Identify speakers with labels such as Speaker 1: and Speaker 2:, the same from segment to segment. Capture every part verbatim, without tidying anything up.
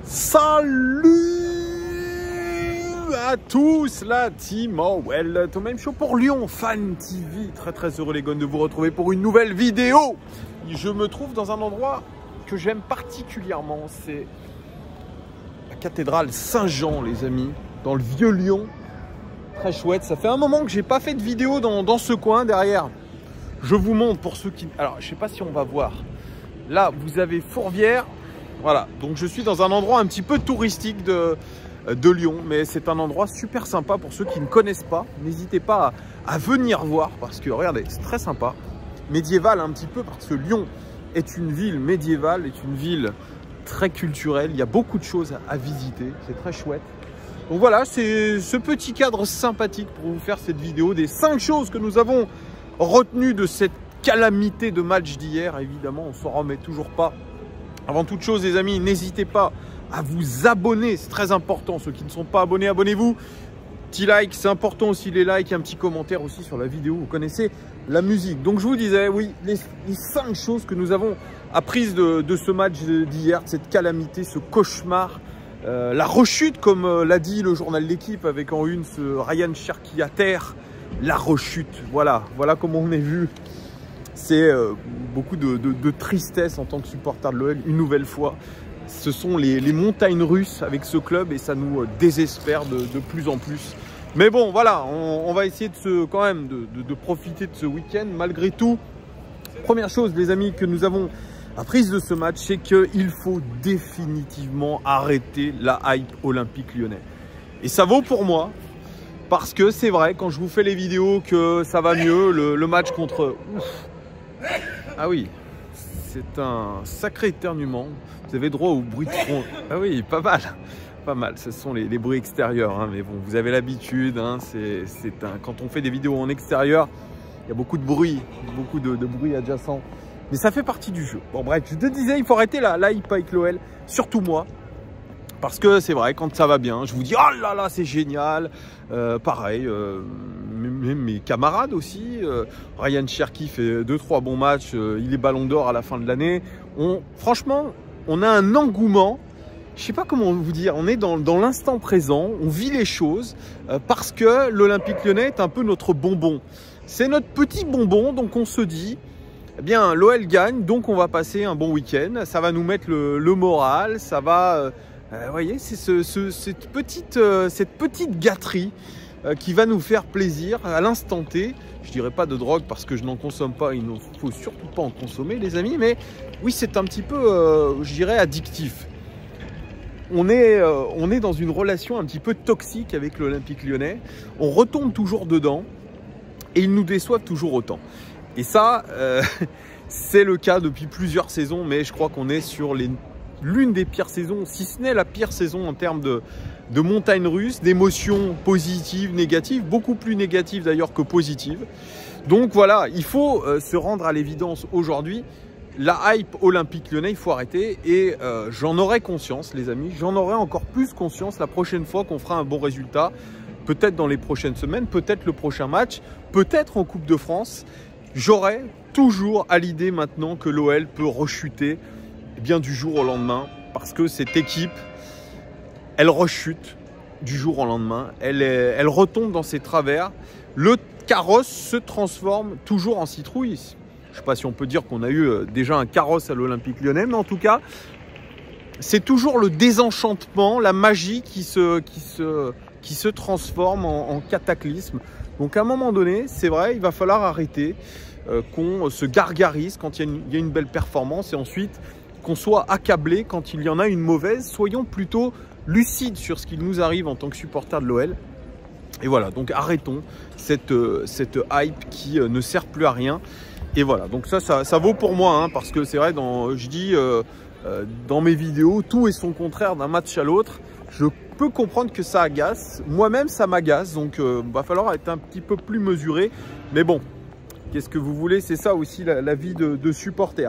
Speaker 1: Salut à tous, la team Well, ton même show pour Lyon Fan T V. Très très heureux les gars de vous retrouver pour une nouvelle vidéo. Je me trouve dans un endroit que j'aime particulièrement, c'est la cathédrale Saint-Jean les amis, dans le vieux Lyon. Très chouette, ça fait un moment que j'ai pas fait de vidéo dans, dans ce coin derrière. Je vous montre pour ceux qui... Alors je sais pas si on va voir. Là vous avez Fourvière. Voilà, donc je suis dans un endroit un petit peu touristique de, de Lyon, mais c'est un endroit super sympa pour ceux qui ne connaissent pas. N'hésitez pas à, à venir voir parce que regardez, c'est très sympa. Médiéval un petit peu parce que Lyon est une ville médiévale, est une ville très culturelle. Il y a beaucoup de choses à, à visiter, c'est très chouette. Donc voilà, c'est ce petit cadre sympathique pour vous faire cette vidéo des cinq choses que nous avons retenues de cette calamité de match d'hier. Évidemment, on ne s'en remet toujours pas. Avant toute chose, les amis, n'hésitez pas à vous abonner. C'est très important. Ceux qui ne sont pas abonnés, abonnez-vous. Petit like, c'est important aussi les likes. Et un petit commentaire aussi sur la vidéo. Vous connaissez la musique. Donc, je vous disais, oui, les, les cinq choses que nous avons apprises de, de ce match d'hier, de cette calamité, ce cauchemar. Euh, la rechute, comme euh, l'a dit le journal L'Équipe avec en une ce Ryan Cherki à terre. La rechute. Voilà, voilà comment on est vu. C'est euh, beaucoup de, de, de tristesse en tant que supporter de l'O L, une nouvelle fois. Ce sont les, les montagnes russes avec ce club et ça nous euh, désespère de, de plus en plus. Mais bon, voilà, on, on va essayer de se, quand même de, de, de profiter de ce week-end malgré tout. Première chose, les amis, que nous avons apprise de ce match, c'est qu'il faut définitivement arrêter la hype olympique lyonnais. Et ça vaut pour moi. Parce que c'est vrai, quand je vous fais les vidéos que ça va mieux, le, le match contre... Ouf. Ah oui, c'est un sacré éternuement. Vous avez droit au bruit de fond. Ah oui, pas mal. Pas mal, ce sont les, les bruits extérieurs. Hein. Mais bon, vous avez l'habitude. Hein. C'est un... Quand on fait des vidéos en extérieur, il y a beaucoup de bruit, beaucoup de, de bruit adjacent. Mais ça fait partie du jeu. Bon bref, je te disais, il faut arrêter la, la hype avec l'O L. Surtout moi. Parce que c'est vrai, quand ça va bien, je vous dis « Oh là là, c'est génial euh, !» Pareil, euh, mes, mes camarades aussi. Euh, Ryan Cherki fait deux trois bons matchs. Euh, il est ballon d'or à la fin de l'année. Franchement, on a un engouement. Je ne sais pas comment vous dire. On est dans, dans l'instant présent. On vit les choses euh, parce que l'Olympique Lyonnais est un peu notre bonbon. C'est notre petit bonbon, donc on se dit... Eh bien, l'O L gagne, donc on va passer un bon week-end. Ça va nous mettre le, le moral, ça va... Euh, Vous euh, voyez, c'est ce, ce, cette, petite, euh, cette petite gâterie euh, qui va nous faire plaisir à l'instant T. Je ne dirais pas de drogue parce que je n'en consomme pas, il ne faut surtout pas en consommer les amis, mais oui, c'est un petit peu, euh, je dirais, addictif. On est, euh, on est dans une relation un petit peu toxique avec l'Olympique Lyonnais. On retombe toujours dedans et ils nous déçoivent toujours autant. Et ça, euh, c'est le cas depuis plusieurs saisons, mais je crois qu'on est sur les... l'une des pires saisons, si ce n'est la pire saison en termes de, de montagnes russes, d'émotions positives, négatives, beaucoup plus négatives d'ailleurs que positives. Donc voilà, il faut euh, se rendre à l'évidence aujourd'hui. La hype olympique lyonnais, il faut arrêter et euh, j'en aurai conscience les amis, j'en aurai encore plus conscience la prochaine fois qu'on fera un bon résultat. Peut-être dans les prochaines semaines, peut-être le prochain match, peut-être en Coupe de France. J'aurai toujours à l'idée maintenant que l'O L peut rechuter bien du jour au lendemain parce que cette équipe elle rechute du jour au lendemain, elle, est, elle retombe dans ses travers, le carrosse se transforme toujours en citrouille. Je ne sais pas si on peut dire qu'on a eu déjà un carrosse à l'Olympique Lyonnais, mais en tout cas c'est toujours le désenchantement, la magie qui se, qui se, qui se transforme en, en cataclysme. Donc à un moment donné, c'est vrai, il va falloir arrêter euh, qu'on se gargarise quand il y, a une, il y a une belle performance et ensuite qu'on soit accablé quand il y en a une mauvaise. Soyons plutôt lucides sur ce qui nous arrive en tant que supporter de l'O L. Et voilà, donc arrêtons cette, euh, cette hype qui euh, ne sert plus à rien. Et voilà, donc ça, ça, ça vaut pour moi, hein, parce que c'est vrai, dans, je dis euh, euh, dans mes vidéos, tout est son contraire d'un match à l'autre. Je peux comprendre que ça agace. Moi-même, ça m'agace, donc il euh, va falloir être un petit peu plus mesuré. Mais bon, qu'est-ce que vous voulez? C'est ça aussi la, la vie de, de supporter.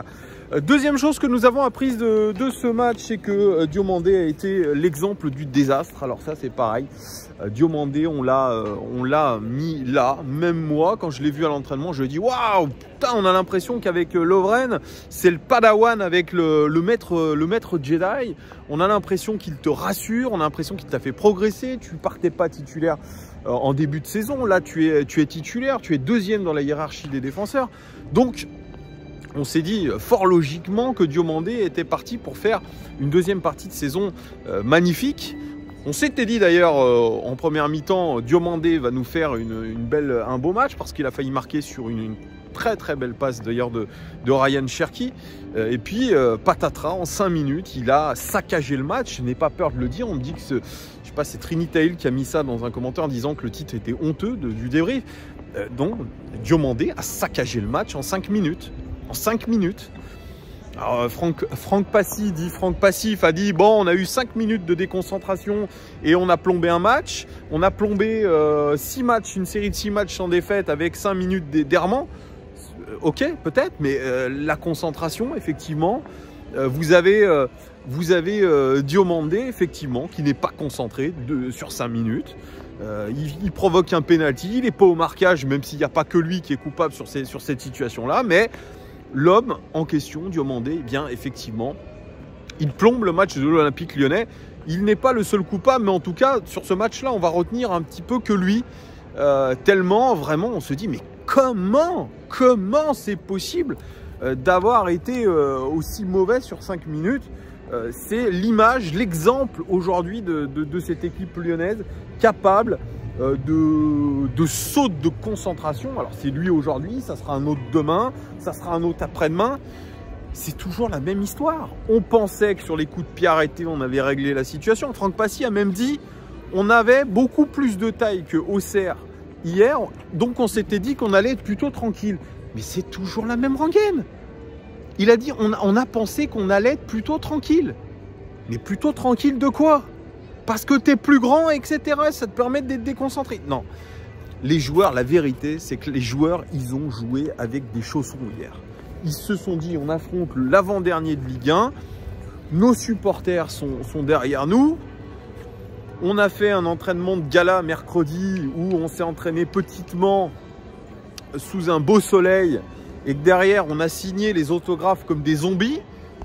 Speaker 1: Deuxième chose que nous avons apprise de, de ce match, c'est que Diomandé a été l'exemple du désastre. Alors ça, c'est pareil. Diomandé, on l'a on l'a mis là. Même moi, quand je l'ai vu à l'entraînement, je dis waouh, putain, on a l'impression qu'avec Lovren, c'est le Padawan avec le, le maître le maître Jedi. On a l'impression qu'il te rassure, on a l'impression qu'il t'a fait progresser. Tu partais pas titulaire en début de saison. Là, tu es tu es titulaire, tu es deuxième dans la hiérarchie des défenseurs. Donc on s'est dit fort logiquement que Diomandé était parti pour faire une deuxième partie de saison euh, magnifique. On s'était dit d'ailleurs euh, en première mi-temps, Diomandé va nous faire une, une belle, un beau match parce qu'il a failli marquer sur une, une très très belle passe d'ailleurs de, de Ryan Cherki. Euh, et puis euh, patatras, en cinq minutes, il a saccagé le match. Je n'ai pas peur de le dire. On me dit que ce, je sais pas, c'est Trinitail qui a mis ça dans un commentaire en disant que le titre était honteux de, du débrief. Euh, donc Diomandé a saccagé le match en cinq minutes. En cinq minutes. Alors, Franck, Franck Passy dit, Franck Passif a dit, bon, on a eu cinq minutes de déconcentration et on a plombé un match. On a plombé euh, six matchs, une série de six matchs sans défaite avec cinq minutes d'errement. Euh, ok, peut-être, mais euh, la concentration, effectivement, euh, vous avez, euh, vous avez euh, Diomandé, effectivement, qui n'est pas concentré de, sur cinq minutes. Euh, il, il provoque un penalty, il n'est pas au marquage, même s'il n'y a pas que lui qui est coupable sur, ces, sur cette situation-là, mais l'homme en question, Diomandé, eh bien effectivement, il plombe le match de l'Olympique Lyonnais. Il n'est pas le seul coupable, mais en tout cas, sur ce match-là, on va retenir un petit peu que lui. Euh, tellement, vraiment, on se dit, mais comment, comment c'est possible euh, d'avoir été euh, aussi mauvais sur cinq minutes? euh, C'est l'image, l'exemple aujourd'hui de, de, de cette équipe lyonnaise capable Euh, de, de saut de concentration. Alors c'est lui aujourd'hui, ça sera un autre demain, ça sera un autre après-demain. C'est toujours la même histoire. On pensait que sur les coups de pied arrêtés, on avait réglé la situation. Franck Passy a même dit on avait beaucoup plus de taille que Auxerre hier, donc on s'était dit qu'on allait être plutôt tranquille. Mais c'est toujours la même rengaine. Il a dit on, on a pensé qu'on allait être plutôt tranquille. Mais plutôt tranquille de quoi? Parce que tu es plus grand, et cetera. Ça te permet d'être déconcentré. Non. Les joueurs, la vérité, c'est que les joueurs, ils ont joué avec des chaussons hier. Ils se sont dit, on affronte l'avant-dernier de Ligue un. Nos supporters sont, sont derrière nous. On a fait un entraînement de gala mercredi où on s'est entraîné petitement sous un beau soleil et que derrière, on a signé les autographes comme des zombies.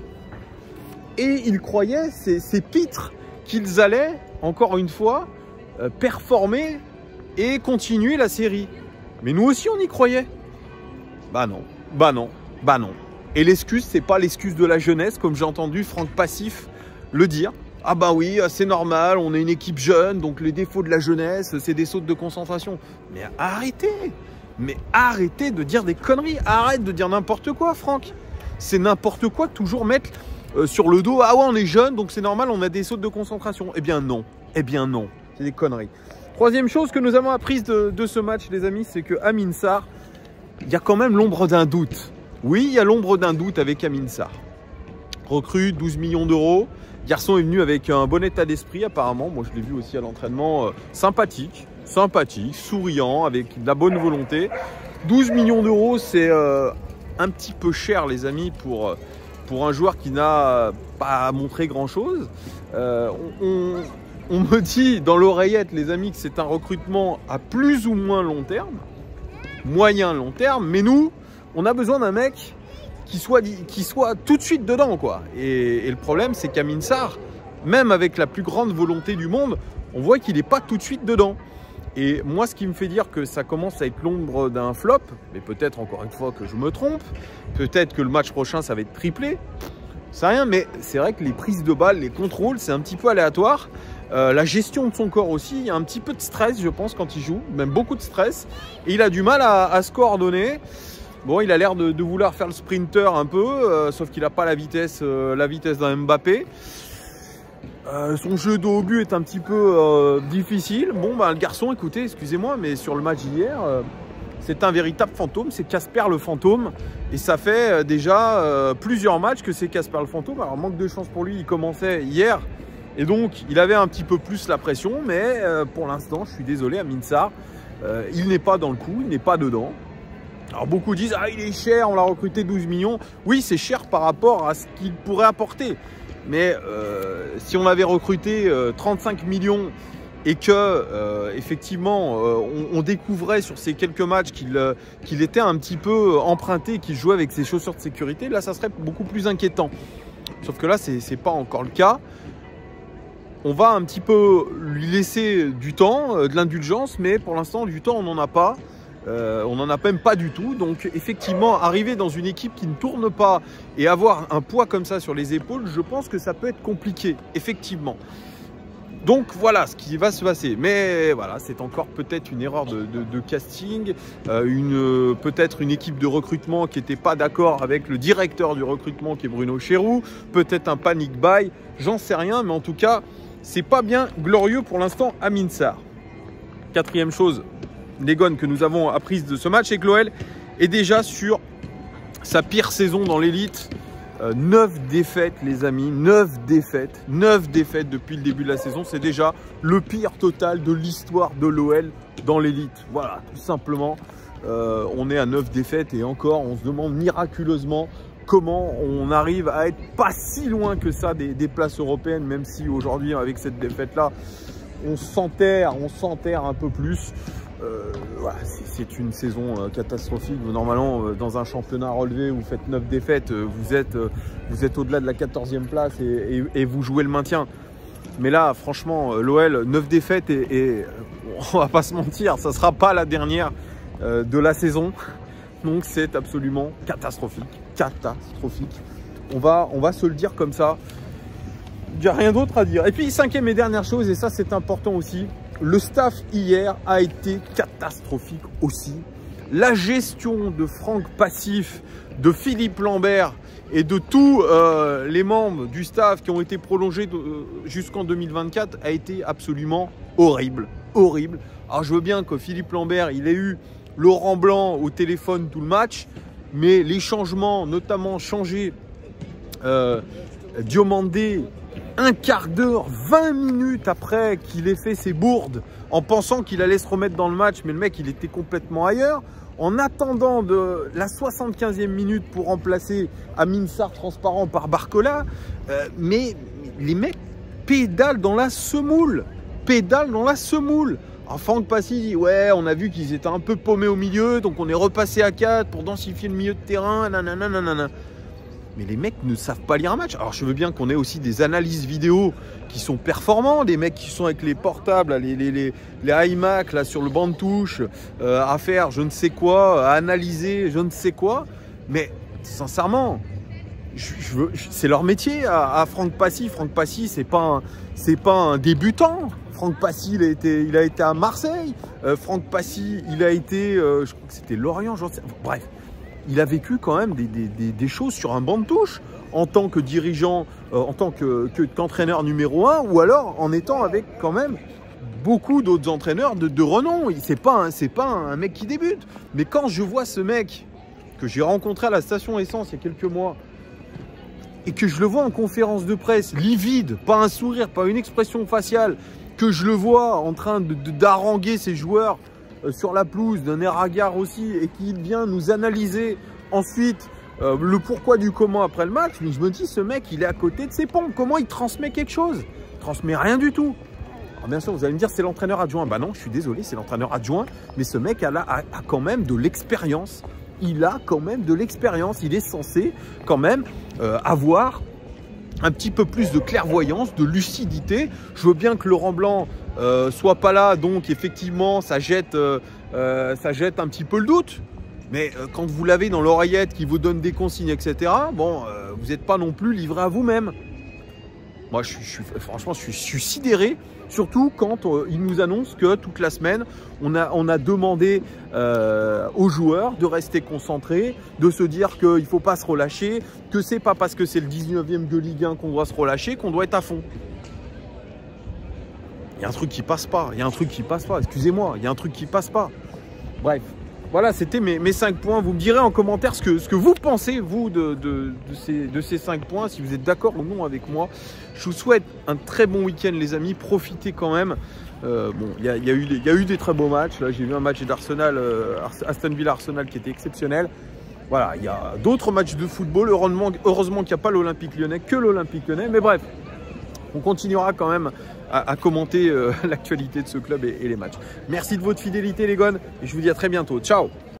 Speaker 1: Et ils croyaient, ces, ces pitres, qu'ils allaient, encore une fois, euh, performer et continuer la série. Mais nous aussi, on y croyait. Bah non, bah non, bah non. Et l'excuse, c'est pas l'excuse de la jeunesse, comme j'ai entendu Franck Passif le dire. Ah bah oui, c'est normal, on est une équipe jeune, donc les défauts de la jeunesse, c'est des sautes de concentration. Mais arrêtez, mais arrêtez de dire des conneries, arrête de dire n'importe quoi, Franck. C'est n'importe quoi de toujours mettre... Euh, sur le dos, ah ouais on est jeune donc c'est normal, on a des sautes de concentration. Eh bien non, eh bien non, c'est des conneries. Troisième chose que nous avons apprise de, de ce match les amis, c'est que Amine Sarr, il y a quand même l'ombre d'un doute. Oui, il y a l'ombre d'un doute avec Amine Sarr. Recrue, douze millions d'euros. Garçon est venu avec un bon état d'esprit apparemment. Moi je l'ai vu aussi à l'entraînement, euh, sympathique, sympathique, souriant, avec de la bonne volonté. douze millions d'euros, c'est euh, un petit peu cher les amis pour... Euh, pour un joueur qui n'a pas montré grand-chose. Euh, on, on, on me dit dans l'oreillette, les amis, que c'est un recrutement à plus ou moins long terme, moyen long terme, mais nous, on a besoin d'un mec qui soit, qui soit tout de suite dedans, quoi. Et, et le problème, c'est qu'Amine Sarr, même avec la plus grande volonté du monde, on voit qu'il n'est pas tout de suite dedans. Et moi, ce qui me fait dire que ça commence à être l'ombre d'un flop, mais peut-être encore une fois que je me trompe, peut-être que le match prochain, ça va être triplé, c'est rien, mais c'est vrai que les prises de balles, les contrôles, c'est un petit peu aléatoire. Euh, la gestion de son corps aussi, il y a un petit peu de stress, je pense, quand il joue, même beaucoup de stress. Et il a du mal à, à se coordonner. Bon, il a l'air de, de vouloir faire le sprinter un peu, euh, sauf qu'il n'a pas la vitesse, euh, la vitesse d'un Mbappé. Euh, son jeu de haut but est un petit peu euh, difficile. Bon, bah, le garçon, écoutez, excusez-moi, mais sur le match d'hier, euh, c'est un véritable fantôme. C'est Casper le fantôme. Et ça fait euh, déjà euh, plusieurs matchs que c'est Casper le fantôme. Alors, manque de chance pour lui, il commençait hier. Et donc, il avait un petit peu plus la pression. Mais euh, pour l'instant, je suis désolé, Amine Sarr, euh, il n'est pas dans le coup, il n'est pas dedans. Alors beaucoup disent, ah il est cher, on l'a recruté douze millions. Oui, c'est cher par rapport à ce qu'il pourrait apporter. Mais euh, si on avait recruté euh, trente-cinq millions et que euh, effectivement euh, on, on découvrait sur ces quelques matchs qu'il euh, qu'il était un petit peu emprunté, qu'il jouait avec ses chaussures de sécurité, là ça serait beaucoup plus inquiétant. Sauf que là c'est pas encore le cas. On va un petit peu lui laisser du temps, euh, de l'indulgence, mais pour l'instant du temps on n'en a pas. Euh, on n'en a même pas du tout. Donc effectivement, arriver dans une équipe qui ne tourne pas et avoir un poids comme ça sur les épaules, je pense que ça peut être compliqué, effectivement. Donc voilà ce qui va se passer. Mais voilà, c'est encore peut-être une erreur de, de, de casting, euh, une peut-être une équipe de recrutement qui n'était pas d'accord avec le directeur du recrutement qui est Bruno Chéroux, peut-être un panic buy, j'en sais rien, mais en tout cas, c'est pas bien glorieux pour l'instant à Minsar. Quatrième chose, les gones que nous avons apprises de ce match, c'est que l'O L est déjà sur sa pire saison dans l'élite. Euh, neuf défaites, les amis, neuf défaites, neuf défaites depuis le début de la saison. C'est déjà le pire total de l'histoire de l'O L dans l'élite. Voilà, tout simplement. Euh, on est à neuf défaites et encore, on se demande miraculeusement comment on arrive à être pas si loin que ça des, des places européennes, même si aujourd'hui, avec cette défaite-là, on s'enterre, on s'enterre un peu plus. Euh, voilà, c'est une saison euh, catastrophique. Normalement, euh, dans un championnat relevé, vous faites neuf défaites, euh, vous êtes, euh, vous êtes au-delà de la quatorzième place et, et, et vous jouez le maintien. Mais là, franchement, euh, l'O L, neuf défaites et, et on va pas se mentir, ça ne sera pas la dernière euh, de la saison. Donc c'est absolument catastrophique. Catastrophique. On va, on va se le dire comme ça. Il n'y a rien d'autre à dire. Et puis, cinquième et dernière chose, et ça c'est important aussi, le staff hier a été catastrophique aussi. La gestion de Franck Passif, de Philippe Lambert et de tous euh, les membres du staff qui ont été prolongés euh, jusqu'en deux mille vingt-quatre a été absolument horrible. Horrible. Alors je veux bien que Philippe Lambert, il ait eu Laurent Blanc au téléphone tout le match, mais les changements, notamment changer euh, Diomandé un quart d'heure, vingt minutes après qu'il ait fait ses bourdes, en pensant qu'il allait se remettre dans le match, mais le mec, il était complètement ailleurs. En attendant de la soixante-quinzième minute pour remplacer Amin Sarr transparent par Barcola, euh, mais les mecs pédalent dans la semoule. Pédalent dans la semoule. Alors Franck Passy dit, ouais, on a vu qu'ils étaient un peu paumés au milieu, donc on est repassé à quatre pour densifier le milieu de terrain, nanana, nanana. Mais les mecs ne savent pas lire un match. Alors je veux bien qu'on ait aussi des analyses vidéo qui sont performants, des mecs qui sont avec les portables, les, les, les, les iMac là, sur le banc de touche, euh, à faire je ne sais quoi, à analyser je ne sais quoi. Mais sincèrement, je, je veux, c'est leur métier à, à Franck Passy. Franck Passy, c'est pas un, c'est pas un débutant. Franck Passy, il a été, il a été à Marseille. Euh, Franck Passy, il a été, euh, je crois que c'était Lorient, j'en sais. Bref. Il a vécu quand même des, des, des, des choses sur un banc de touche en tant que dirigeant, euh, en tant que, que, qu'entraîneur numéro un, ou alors en étant avec quand même beaucoup d'autres entraîneurs de, de renom. C'est pas, un, c'est pas un mec qui débute. Mais quand je vois ce mec que j'ai rencontré à la station essence il y a quelques mois et que je le vois en conférence de presse, livide, pas un sourire, pas une expression faciale, que je le vois en train de, de, d'haranguer ses joueurs sur la pelouse, d'un air hagard aussi, et qui vient nous analyser ensuite euh, le pourquoi du comment après le match, mais je me dis, ce mec, il est à côté de ses pompes. Comment il transmet quelque chose? Il transmet rien du tout. Alors bien sûr, vous allez me dire, c'est l'entraîneur adjoint. Bah non, je suis désolé, c'est l'entraîneur adjoint, mais ce mec a, a, a quand même de l'expérience. Il a quand même de l'expérience. Il est censé quand même euh, avoir un petit peu plus de clairvoyance, de lucidité. Je veux bien que Laurent Blanc euh, soit pas là, donc effectivement ça jette, euh, euh, ça jette un petit peu le doute. Mais euh, quand vous l'avez dans l'oreillette qui vous donne des consignes, et cetera, bon, euh, vous n'êtes pas non plus livré à vous-même. Moi, je suis, je suis, franchement, je suis, je suis sidéré, surtout quand euh, il nous annonce que toute la semaine, on a, on a demandé euh, aux joueurs de rester concentrés, de se dire qu'il ne faut pas se relâcher, que c'est pas parce que c'est le dix-neuvième de Ligue un qu'on doit se relâcher, qu'on doit être à fond. Il y a un truc qui passe pas, il y a un truc qui passe pas, excusez-moi, il y a un truc qui passe pas. Bref, Voilà, c'était mes, mes cinq points. Vous me direz en commentaire ce que, ce que vous pensez, vous, de, de, de, ces, de ces cinq points, si vous êtes d'accord ou non avec moi. Je vous souhaite un très bon week-end, les amis. Profitez quand même. Euh, bon, il y a, y, a y a eu des très beaux matchs. Là, j'ai vu un match d'Arsenal, euh, Aston Villa Arsenal qui était exceptionnel. Voilà, il y a d'autres matchs de football. Heureusement, heureusement qu'il n'y a pas l'Olympique Lyonnais, que l'Olympique Lyonnais. Mais bref, on continuera quand même à, à commenter euh, l'actualité de ce club et, et les matchs. Merci de votre fidélité, les gones. Et je vous dis à très bientôt. Ciao!